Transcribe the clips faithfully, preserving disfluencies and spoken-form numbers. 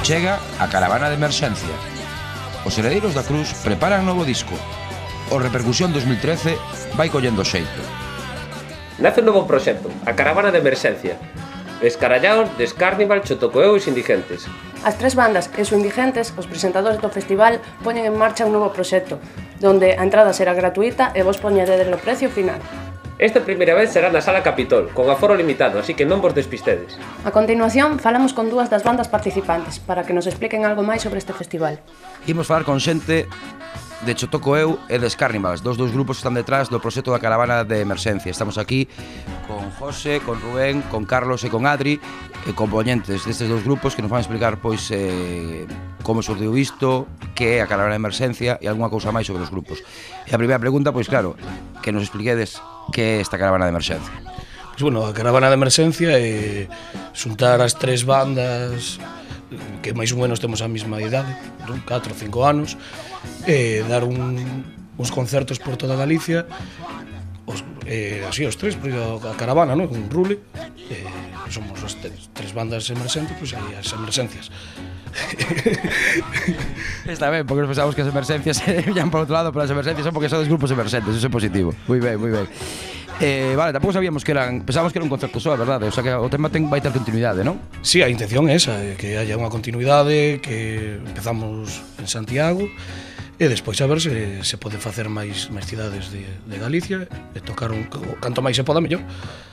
Chega a caravana de emerxencia. Os Heredeiros da Cruz preparan novo disco. O Repercusión dos mil trece vai collendo xeito. Nace un novo proxecto, a caravana de emerxencia. Escarallaos, Descarnival, Chotocoeu e Indigentes. As tres bandas e os Indigentes, os presentadores do festival, poñen en marcha un novo proxecto, donde a entrada será gratuita e vos poñeredes o precio final. Esta primeira vez será na Sala Capitol, con aforo limitado, así que non vos despistedes. A continuación, falamos con dúas das bandas participantes, para que nos expliquen algo máis sobre este festival. Imos falar con xente de Chotocoeu e de Descarnival, dos dos grupos que están detrás do proxecto da caravana de emerxencia. Estamos aquí con José, con Rubén, con Carlos e con Adri, e componentes destes dos grupos que nos van explicar pois eh, como xurdiu isto, que é a caravana de emerxencia e algunha cousa máis sobre os grupos. E a primeira pregunta, pois claro, que nos expliquedes que é esta caravana de emerxencia. Pois bueno, a caravana de emerxencia é xuntar as tres bandas que máis ou menos temos a mesma idade, catro ou cinco anos, e dar un, uns concertos por toda Galicia, os, eh, así os tres, porque a caravana, non? Un rule, eh, somos as tres, tres bandas emerxentes, pois aí as emerxencias. Está ben, porque nos pensamos que as emerxencias ian por outro lado, pero as emerxencias son porque son dos grupos emerxentes, eso é positivo. Moi ben, moi ben. Eh, vale, tampouco sabíamos que eran, pensábamos que era un concerto só, verdade? O sea que o tema ten, vai ter continuidade, non? Sí, a intención é esa, que haya unha continuidade, que empezamos en Santiago e despois a ver se se pode facer máis máis cidades de, de Galicia e tocar un, canto máis se poda mellor.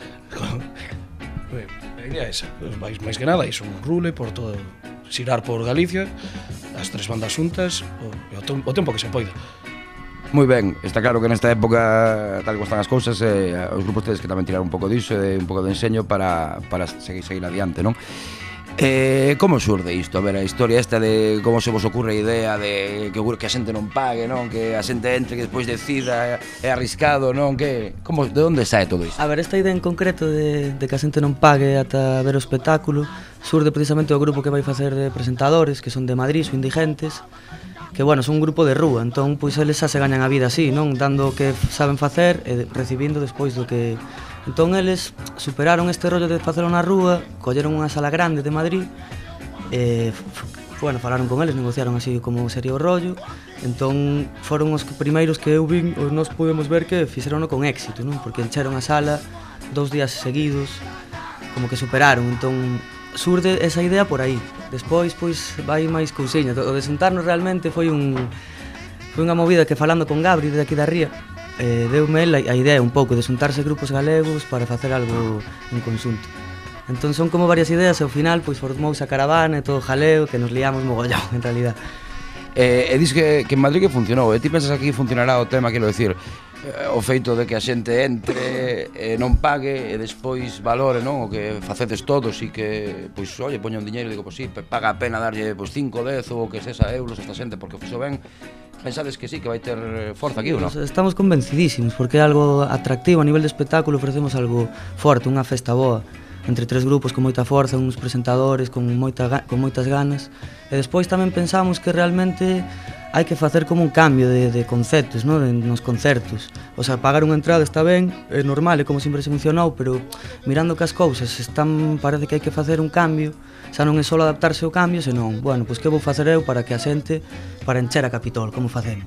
A idea é esa, máis, máis que nada, iso un rule por todo, xirar por Galicia, as tres bandas xuntas, o, o tempo que se poida. Moi ben, está claro que nesta época, tal como están as cousas, eh, os grupos tedes que tamén tirar un pouco diso e un pouco de enseño para, para seguir, seguir adiante, non? Eh, como xurde isto? A ver, a historia esta de como se vos ocurre a idea de que, que a xente non pague, non? Que a xente entre, que despois decida, é arriscado, non? Que, como, de onde sae todo isto? A ver, esta idea en concreto de, de que a xente non pague ata ver o espectáculo xurde precisamente do grupo que vai facer presentadores, que son de Madrid, son Indigentes, que, bueno, son un grupo de rúa, entón, pois, eles xa se gañan a vida así, non? Dando o que saben facer e recibindo despois do que... Entón, eles superaron este rollo de facelo na rúa, colleron unha sala grande de Madrid, e, bueno, falaron con eles, negociaron así como sería o rollo, entón, foron os primeiros que eu vin, os nós podemos ver que fixerono con éxito, non? Porque encheron a sala dous días seguidos, como que superaron, entón, surde esa idea por aí. Despois, pois, vai máis cousiña. O de sentarnos realmente foi un foi unha movida que, falando con Gabri de aquí da Ría, eh, deume a, a idea un pouco de xuntarse grupos galegos para facer algo en conxunto. Entón son como varias ideas e ao final pois formouse a caravana e todo o jaleo que nos liamos mogollón, en realidad. Eh, e dis que, que en Madrid que funcionou, e ti pensas aquí funcionará o tema, quero decir, o feito de que a xente entre e non pague e despois valore, non, o que facedes todos e que, pois, oye, poña un diñeiro e digo, pois sí, paga a pena darlle pois cinco, dez ou que sesa euros a esta xente porque o fixo ben. Pensades que sí, que vai ter forza aquí ou non? Estamos convencidísimos porque é algo atractivo a nivel de espectáculo, ofrecemos algo forte, unha festa boa entre tres grupos con moita forza, uns presentadores con, moita, con moitas ganas, e despois tamén pensamos que realmente hai que facer como un cambio de, de conceptos, ¿no? De, nos concertos. O sea, pagar unha entrada está ben, é normal, é como sempre se funcionou, pero mirando que as cousas están, parece que hai que facer un cambio, xa non é só adaptarse ao cambio, senón, bueno, pois que vou facer eu para que a xente, para encher a Capitol, como facemos?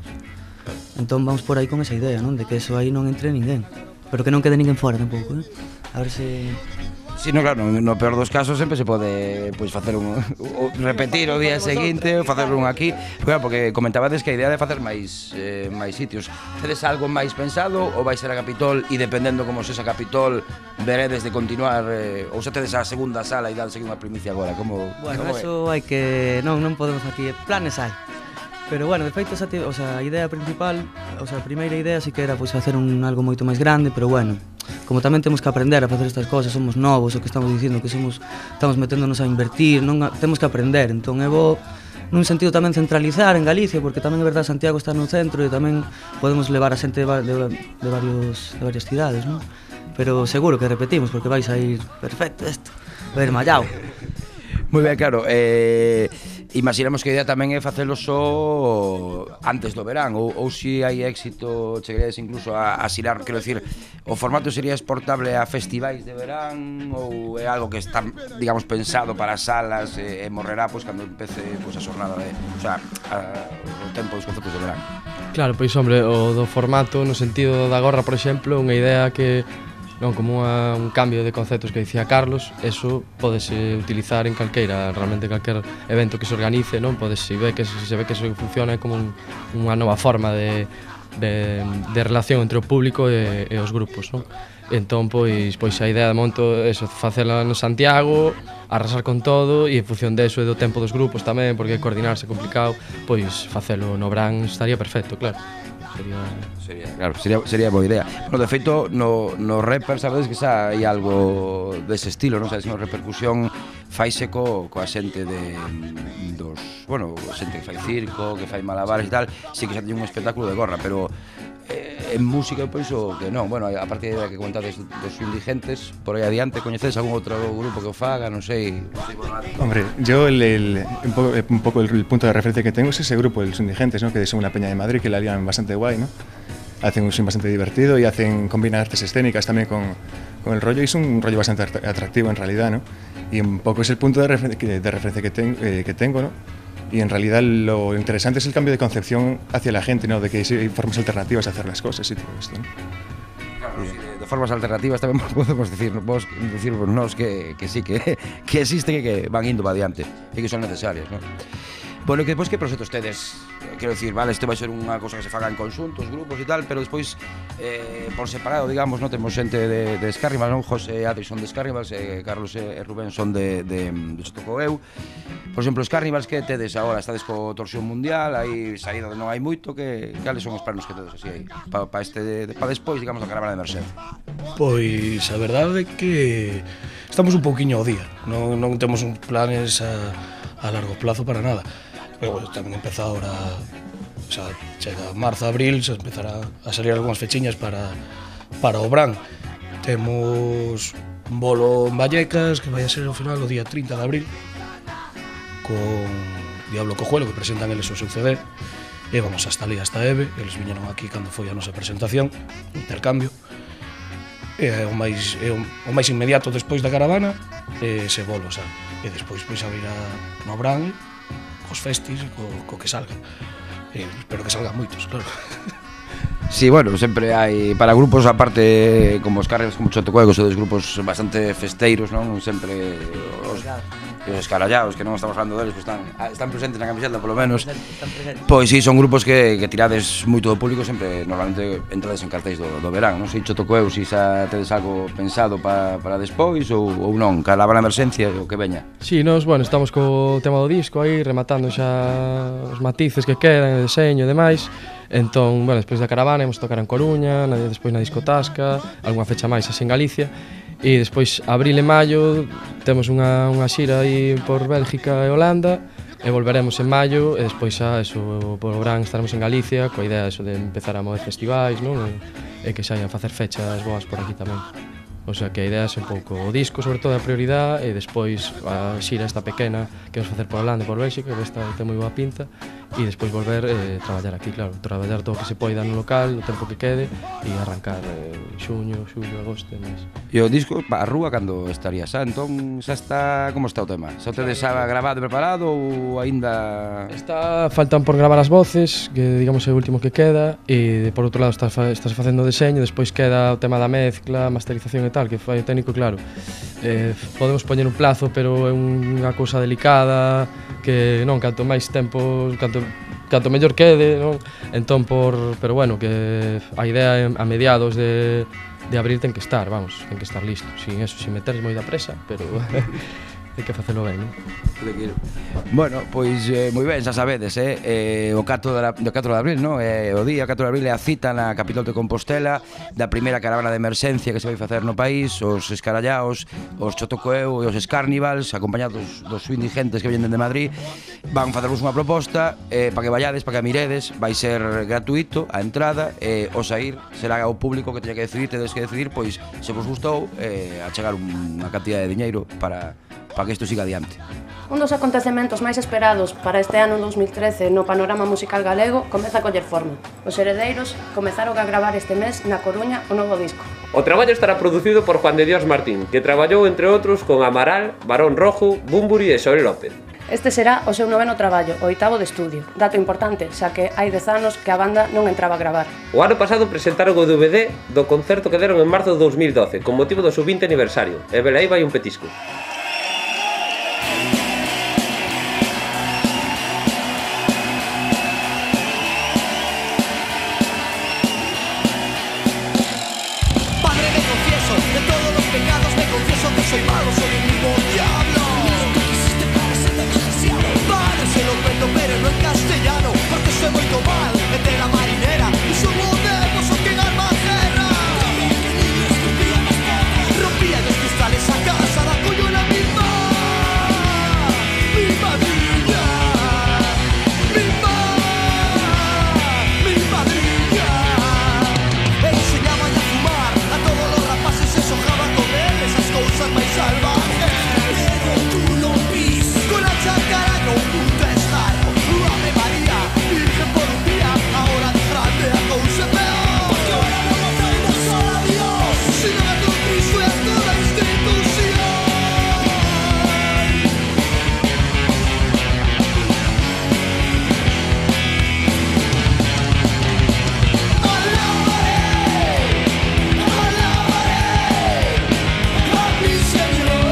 Entón vamos por aí con esa idea, non? De que eso aí non entre ninguén, pero que non quede ninguén fora tampouco, eh? A ver se... Si, no, claro, no, no peor dos casos sempre se pode pois, facer un, o, repetir o día seguinte ou facer un aquí, claro, porque comentabades que a idea de facer máis eh, máis sitios. Tedes algo máis pensado ou vai ser a Capitol e dependendo como se esa Capitol veredes de continuar eh, ou se tedes a segunda sala e darse unha primicia agora, como, bueno, como eso hai que... Non, non podemos aquí, planes hai. Pero bueno, de feito, esa, o sea, a idea principal, o sea, a primeira idea sí que era pois, facer un algo moito máis grande, pero bueno, como tamén temos que aprender a facer estas cosas, somos novos, o que estamos dicindo que somos, estamos meténdonos a invertir, non a, temos que aprender, entón é bo nun sentido tamén centralizar en Galicia, porque tamén é verdade Santiago está no centro e tamén podemos levar a xente de, de, de, varios, de varias cidades, non? Pero seguro que repetimos, porque vais a ir perfecto isto, vai ir mallao. Moi ben, claro, eh... imaginamos que a idea tamén é facelo só antes do verán, ou, ou se hai éxito chegaríades incluso a, a xirar, quero dicir, o formato sería exportable a festivais de verán ou é algo que está, digamos, pensado para salas e, e morrerá pois cando empece pois a xornada de, o sea, a, o tempo dos concertos de verán. Claro, pois hombre, o do formato no sentido da gorra, por exemplo, unha idea que non como unha, un cambio de conceptos que dicía Carlos, eso podese utilizar en calqueira, realmente calquer evento que se organice, non? Podes, se ve que se ve que eso funciona é como un, unha nova forma de, de, de relación entre o público e, e os grupos, non? Entón, pois, pois a idea de monto é eso, facela no Santiago, arrasar con todo e en función deso e do tempo dos grupos tamén, porque coordinarse é complicado, pois facelo no Bran estaría perfecto, claro. Sería... Sería, claro, sería, sería boa idea. Bueno, de feito, no, no Rapper, sabedes que xa hai algo dese estilo, non? Sabes, no repercusión faise co, coa xente de, dos, bueno, xente que fai circo, que fai malabares e tal, sí que xa teñen un espectáculo de gorra, pero eh, en música, pois, o que non. Bueno, a parte de que contades dos indigentes, por aí adiante, coñecedes algún outro grupo que o faga, non sei... Hombre, yo el, el, un, poco, un poco el, el punto de referencia que tengo es ese grupo, los indigentes, ¿no? Que son una peña de Madrid, que la harían bastante guay, ¿no? Hacen un swing bastante divertido y hacen combinan artes escénicas también con, con el rollo, y es un rollo bastante atractivo en realidad, ¿no? Y un poco es el punto de, refer de referencia que, ten eh, que tengo, ¿no? Y en realidad lo interesante es el cambio de concepción hacia la gente, ¿no? De que hay formas alternativas de hacer las cosas y todo esto, ¿no? Claro, sí, de, de formas alternativas tamén podemos decir, vos decirvos nos que, que sí, que, que existen e que van indo para adiante e que son necesarias, ¿no? Bueno, e que despois que proxectos tedes? Quero dicir, vale, isto vai ser unha cousa que se faga en conxuntos, grupos e tal, pero despois, eh, por separado, digamos, non temos xente de, de Escárnibal, non? José e Adri son de Escárnibal, eh, Carlos e Rubén son de, de, de Chotocoeu. Por exemplo, Escárnibals, que tedes agora? Estades co torsión mundial, hai saída de non hai moito, que cales son os planos que tedes así aí? Para pa este, pa despois, digamos, a caravana de emerxencia. Pois a verdade é que estamos un pouquiño ao día, non, non temos un planes a, a largo plazo para nada. Pero bueno, tamén empeza ahora, o sea, chega marzo, abril, se empezará a salir algunhas fechiñas para, para o Bran. Temos un bolo en Vallecas, que vai a ser ao final o día trinta de abril, con Diablo Cojuelo, que presentan eles o seu C D, e vamos hasta ali, hasta Eve, eles viñeron aquí cando foi a nosa presentación, intercambio, e o máis, é o, o máis inmediato despois da caravana, e ese bolo, xa, e despois pois abrirá no Bran, cos festis, co, co que salga. E espero que salgan moitos, claro. Sí, bueno, sempre hai para grupos aparte como os Carreras, como Chotocoeu, que son dos grupos bastante festeiros, non? Sempre os, os escarallaos, que non estamos falando deles, pues están, están presentes na camiseta, polo menos. Pois sí, son grupos que, que tirades moito do público, sempre normalmente entrades en cartéis do, do verán, non sei, Chotocoeu, se xa tedes algo pensado para, para despois ou, ou non, caravana emerxencia o que veña. Sí, nos, bueno, estamos co tema do disco aí, rematando xa os matices que quedan, o deseño e demais. Entón, bueno, despois da caravana imos tocar en Coruña, na, despois na discotasca, algunha fecha máis así en Galicia. E despois, abril e maio, temos unha, unha xira aí por Bélgica e Holanda, e volveremos en maio, e despois xa, eso, por o Bran estaremos en Galicia, coa idea eso de empezar a mover festivais, non? E, e que xa a facer fechas boas por aquí tamén. O sea, que a idea é un pouco o disco, sobre todo a prioridade, e despois a xira esta pequena que vamos facer por Holanda e por Bélxica, que esta ten moi boa pinta, e despois volver e eh, traballar aquí, claro, traballar todo o que se poida no local, o tempo que quede, e arrancar eh, xuño, xullo, agosto e máis. E o disco, a rúa, cando estaría xa? Entón, xa está, como está o tema? Xa o tedes xa grabado e preparado ou aínda...? Está, faltan por gravar as voces, que digamos é o último que queda, e por outro lado estás, estás facendo o deseño, despois queda o tema da mezcla, masterización e tal, que fai o técnico, claro. Eh, podemos poñer un plazo, pero é unha cousa delicada, que non, canto máis tempo, canto, canto mellor quede, non? Entón, por, pero bueno, que a idea a mediados de, de abril ten que estar, vamos, ten que estar listo, sin eso, sin meteres moi da presa, pero hai que facelo ben, non? Bueno, pois eh, moi ben, xa sabedes, eh, eh, o catro de abril, non? Eh, o día catro de abril é a cita na capital de Compostela da primeira caravana de emerxencia que se vai facer no país, os escarallaos, os Chotocoeu e os Escárnibals, acompañados dos indigentes que veñen dende Madrid, van facervos unha proposta eh, para que vallades, para que a miredes, vai ser gratuito a entrada, e eh, o sair será o público que teña que decidir, tedes que decidir, pois, se vos gustou, eh, a chegar unha cantidad de diñeiro para para que isto siga adiante. Un dos acontecementos máis esperados para este ano dous mil trece no panorama musical galego comeza a coller forma. Os Heredeiros comezaron a gravar este mes na Coruña o novo disco. O traballo estará producido por Juan de Dios Martín, que traballou entre outros con Amaral, Barón Rojo, Bumburi e Xoel López. Este será o seu noveno traballo, o oitavo de estudio. Dato importante, xa que hai dez anos que a banda non entraba a gravar. O ano pasado presentaron o D V D do concerto que deron en marzo de dous mil doce, con motivo do seu vinte aniversario. E velaí vai un petisco. Padre, me confieso de todos los pecados, me confieso que soy malo, soy el mismo diablo. Padre, se lo cuento, pero no en castellano, porque soy muy mal, entre la marinera y su modelo, son quien arma guerra. Rompía los cristales a casa, la coyona misma. Mi madrina, mi ma, mi madrina. Enseñaban a fumar, a todos los rapaces se sojaban con él, esas cosas más salvajes. Con la chacara no pude estar. Ave María, Virgen por un día, ahora de grande a cousa peor. Porque ahora no matáis no solo a Dios, sino a todo Cristo y a toda institución. Alabaré, alabaré a mi Señor.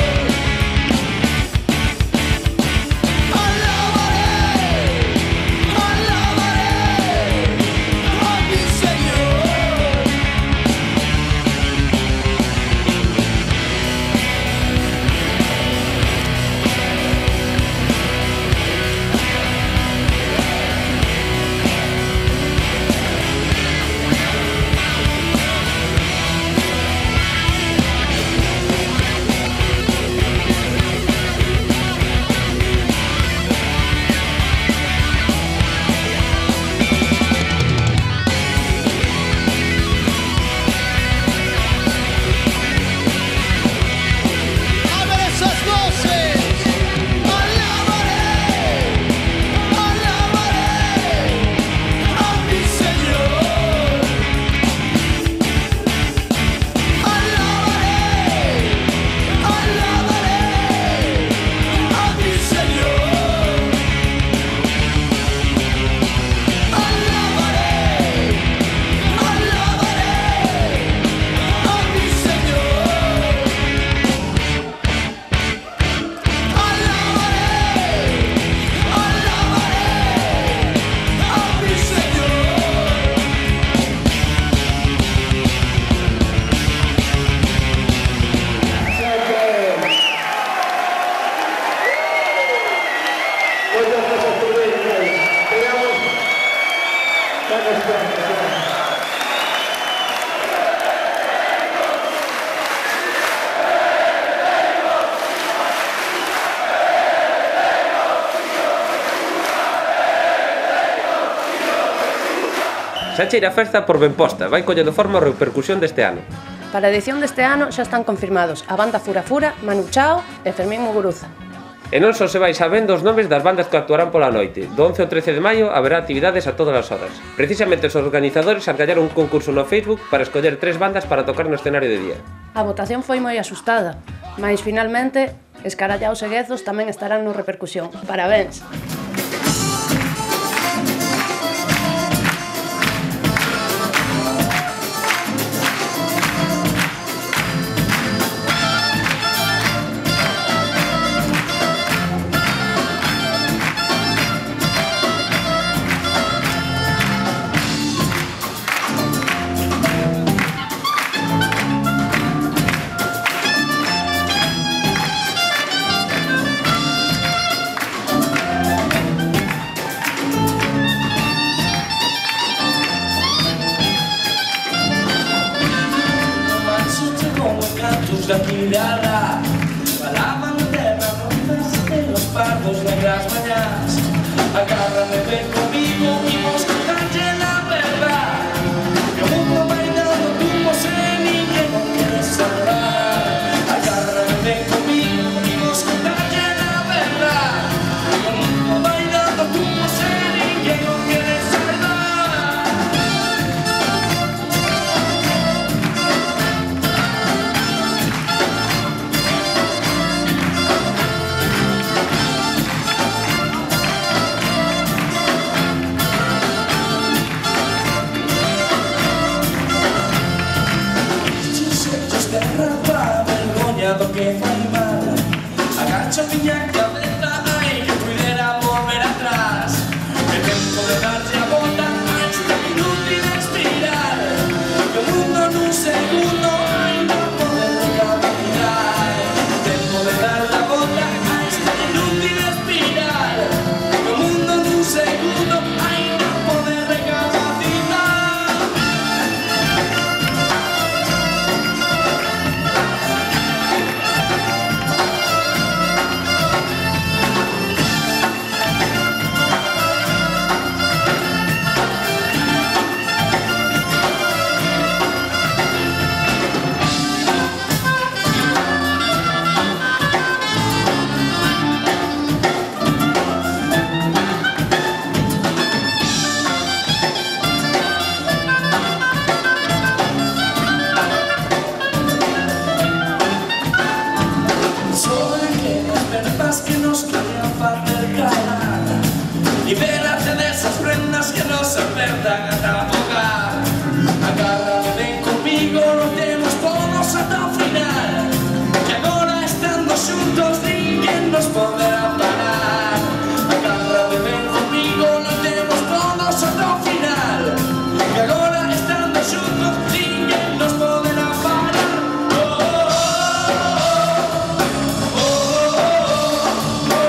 Xa cheira a festa por ben posta, vai collendo forma a repercusión deste ano. Para a edición deste ano xa están confirmados a banda Fura Fura, Manu Chao e Fermín Muguruza. E non só se vai sabendo os nomes das bandas que actuarán pola noite. Do once ao trece de maio haberá actividades a todas as horas. Precisamente os organizadores argallaron un concurso no Facebook para escoller tres bandas para tocar no escenario de día. A votación foi moi asustada, mas finalmente Escarallaos e Guezos tamén estarán no repercusión. Parabéns! Da mirada, falaban de terra, rondas de los pardos negras mañás. Agárrame, ven conmigo, vimos contarle la verdad. Que o mundo vai dando tumbos e ninguén non quere salvar. Agárrame, ven conmigo, vimos contarle la verdad. sepas que nos querían facer cara. Libérate desas prendas que nos apertan ata fogar. Agárrame ben comigo, lotemos todos ata o final. Que agora estando xuntos ninguén nos poderá parar. Agárrame ben comigo, lotemos todos ata o final. Que agora estando xuntos ninguén nos poderá parar. Oh, oh, oh, oh, oh, oh,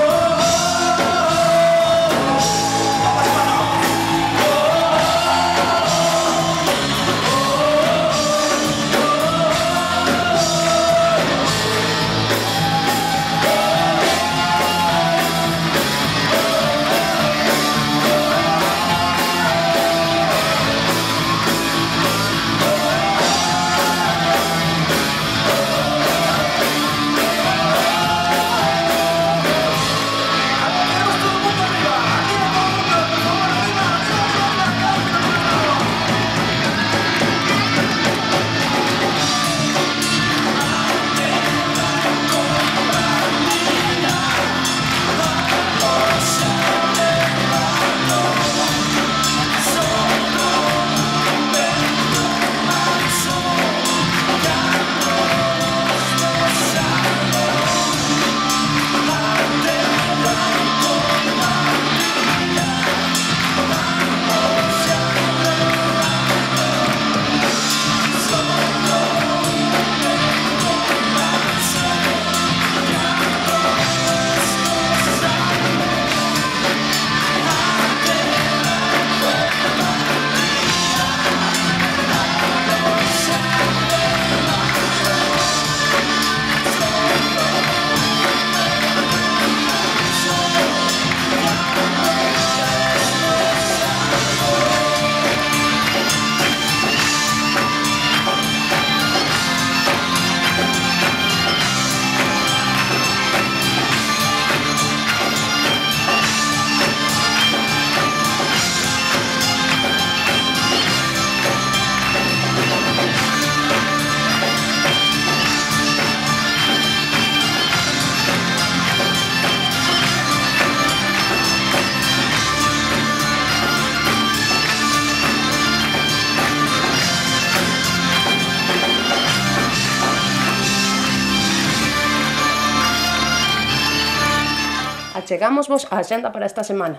Achegámosvos a axenda para esta semana.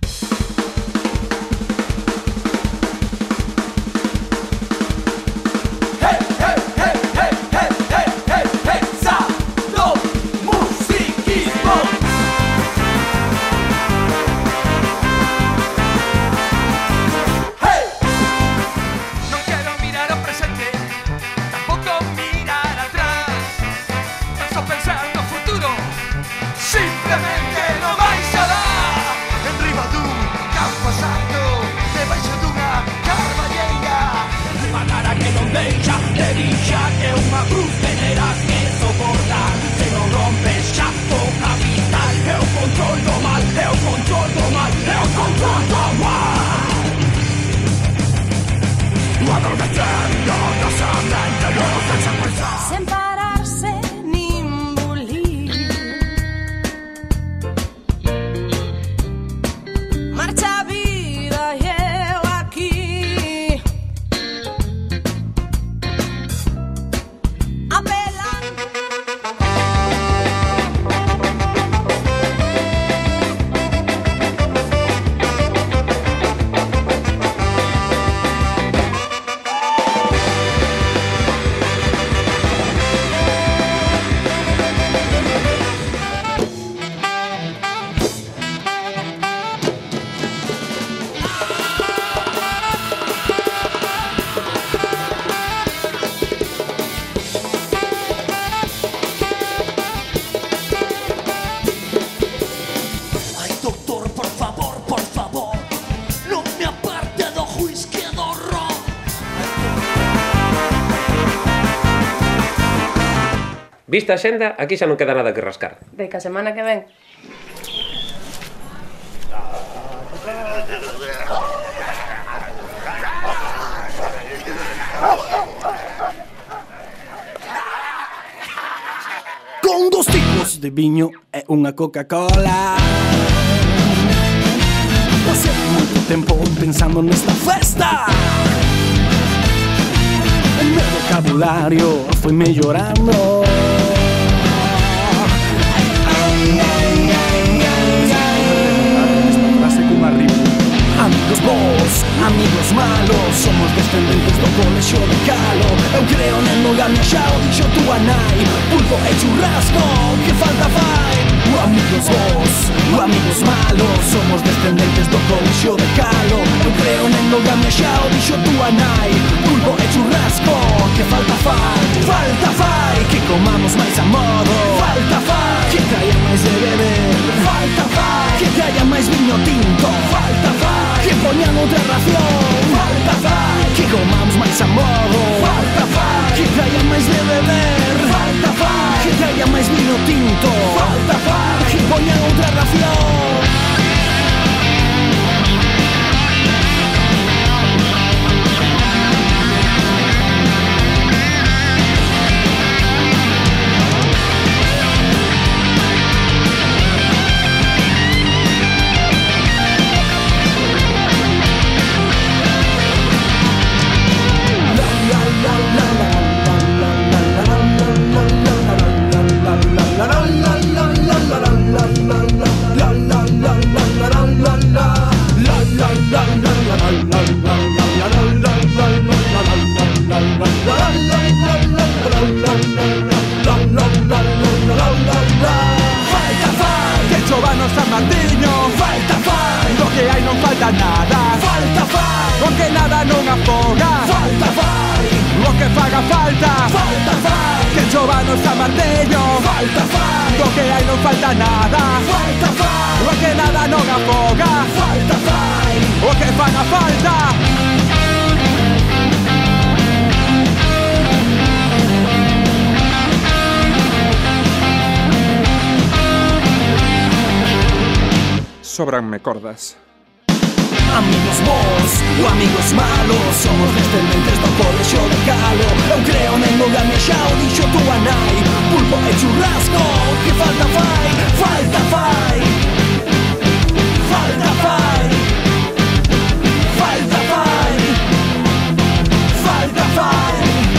Simplemente no vais a dar enriba dun campo santo, debaixo dunha carballeira. Unha cara que non deixa de dixa que unha cruz venera que soportar. Se non rompes xa o capital, é o control do mal, é o control do mal, é o control do mal. Adormecendo nosa mente, non deixa pensar. Sen pararse nin bulir, marcha a vida e eu aquí, apelando. Vista a xenda, aquí xa non queda nada que rascar. De que a semana que ven. Con dos tipos copos de viño e unha Coca-Cola. Pasei moito tempo pensando nesta festa. O meu vocabulario foi mellorando. Esta frase cunha rima. Amigos bons, amigos malos, somos descendentes do colexio de Calo. Eu creo na endogamia, xa o dixo túa nai. Pulpo e churrasco, que falta fai? O amigos bons, o amigos malos, somos descendentes do colexio de Calo. Eu creo na endogamia, xa o dixo túa nai. Pulpo e churrasco, que falta fai? Falta fai, que comamos máis a modo. Falta fai, que caia máis de beber. Falta fai, que caia máis viño tinto. Falta fai, que poñan outra ración. Falta fai, que comamos máis a modo. Falta fai, que caia máis de beber. Falta fai, que caia máis viño tinto. Falta fai, que poñan outra ración. San Martiño, falta fai, lo que hai non falta nada. Falta fai, o que nada non afoga. Falta fai, o que faga falta. Falta fai, que chova no San Martiño. Falta fai, lo que hai non falta nada. Falta fai, o que nada non afoga. Falta fai, o que faga falta. Sobranme cordas. Amigos bons ou amigos malos, somos descendentes do colexio de Calo. Eu creo na endogamia, xa o dixo túa nai. Pulpo e churrasco, que falta fai? Falta fai. Falta fai. Falta fai. Falta fai.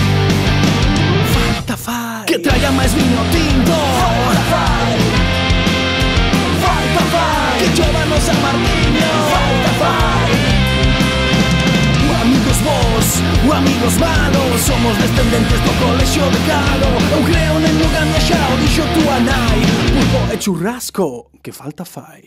Falta fai. Que traia máis viño tinto. Falta fai. Falta fai, que chova no San Martiño. Falta fai. O amigos bons, o amigos malos, somos descendentes do colexio de Calo. Eu creo na endogamia, xa o dixo túa nai. Pulpo e churrasco, que falta fai.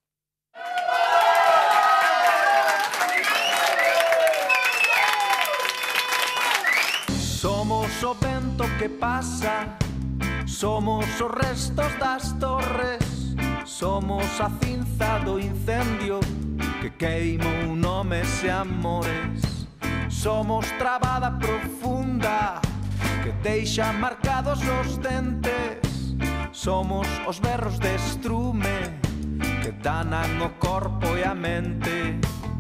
Somos o vento que pasa, somos os restos das torres. Somos a cinza do incendio que queimou nomes e amores. Somos trabada profunda que deixa marcados os dentes. Somos os berros de estrume que danan o corpo e a mente.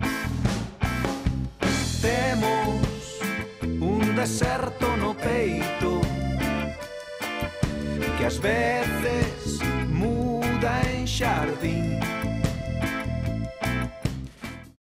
Temos un deserto no peito que ás veces